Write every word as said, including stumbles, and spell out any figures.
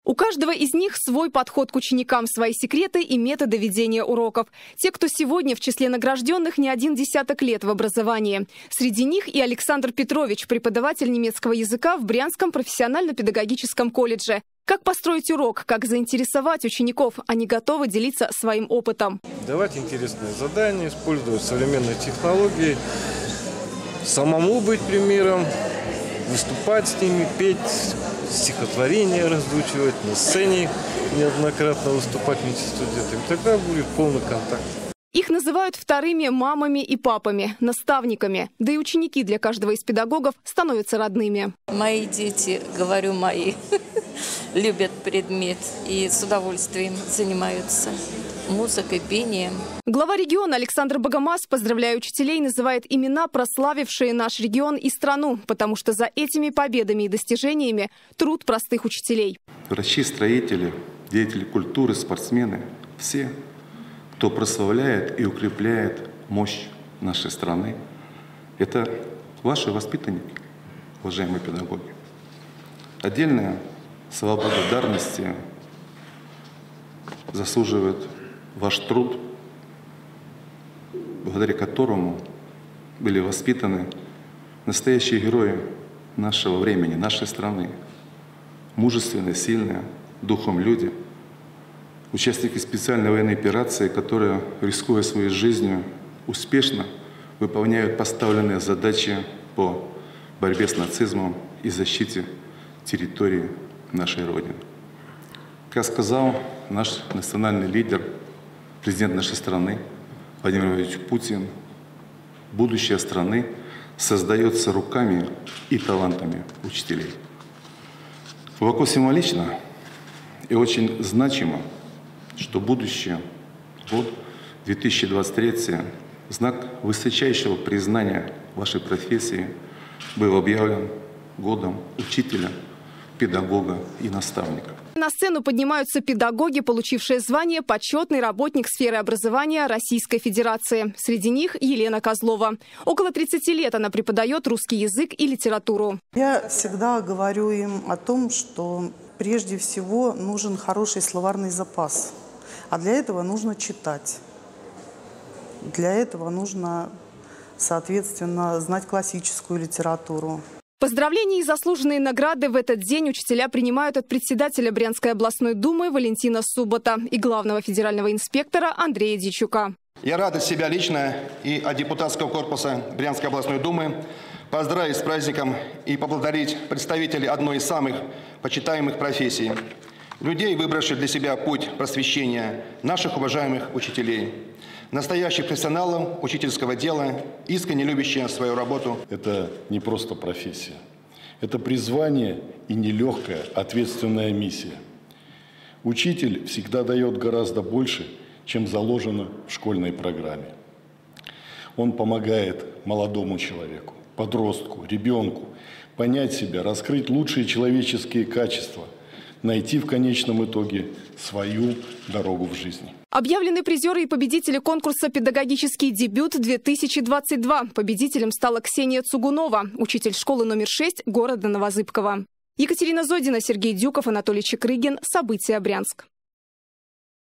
У каждого из них свой подход к ученикам, свои секреты и методы ведения уроков. Те, кто сегодня в числе награжденных не один десяток лет в образовании. Среди них и Александр Петрович, преподаватель немецкого языка в Брянском профессионально-педагогическом колледже. Как построить урок, как заинтересовать учеников, они готовы делиться своим опытом. Давать интересные задания, использовать современные технологии, самому быть примером, выступать с ними, петь, стихотворения разучивать, на сцене неоднократно выступать вместе с студентами. Тогда будет полный контакт. Их называют вторыми мамами и папами, наставниками. Да и ученики для каждого из педагогов становятся родными. Мои дети, говорю мои, любят предмет и с удовольствием занимаются музыкой, пением. Глава региона Александр Богомаз, поздравляя учителей, называет имена, прославившие наш регион и страну, потому что за этими победами и достижениями труд простых учителей. Врачи, строители, деятели культуры, спортсмены – все, кто прославляет и укрепляет мощь нашей страны. Это ваши воспитанники, уважаемые педагоги. Отдельная слова благодарности заслуживает ваш труд, благодаря которому были воспитаны настоящие герои нашего времени, нашей страны. Мужественные, сильные, духом люди, участники специальной военной операции, которые, рискуя своей жизнью, успешно выполняют поставленные задачи по борьбе с нацизмом и защите территории нашей Родины. Как сказал наш национальный лидер, президент нашей страны Владимир Владимирович Путин, будущее страны создается руками и талантами учителей. Глубоко символично и очень значимо, что будущее, год две тысячи двадцать третий, знак высочайшего признания вашей профессии, был объявлен годом учителя, педагога и наставника. На сцену поднимаются педагоги, получившие звание «Почетный работник сферы образования Российской Федерации». Среди них Елена Козлова. Около тридцати лет она преподает русский язык и литературу. Я всегда говорю им о том, что прежде всего нужен хороший словарный запас. А для этого нужно читать. Для этого нужно, соответственно, знать классическую литературу. Поздравления и заслуженные награды в этот день учителя принимают от председателя Брянской областной думы Валентина Субота и главного федерального инспектора Андрея Дичука. Я рад от себя лично и от депутатского корпуса Брянской областной думы поздравить с праздником и поблагодарить представителей одной из самых почитаемых профессий. Людей, выбравших для себя путь просвещения, наших уважаемых учителей. Настоящих профессионалов учительского дела, искренне любящие свою работу. Это не просто профессия. Это призвание и нелегкая ответственная миссия. Учитель всегда дает гораздо больше, чем заложено в школьной программе. Он помогает молодому человеку, подростку, ребенку понять себя, раскрыть лучшие человеческие качества, найти в конечном итоге свою дорогу в жизни. Объявлены призеры и победители конкурса «Педагогический дебют-две тысячи двадцать два». Победителем стала Ксения Цугунова, учитель школы номер шесть города Новозыбково. Екатерина Зодина, Сергей Дюков, Анатолий Чекрыгин. События. Брянск.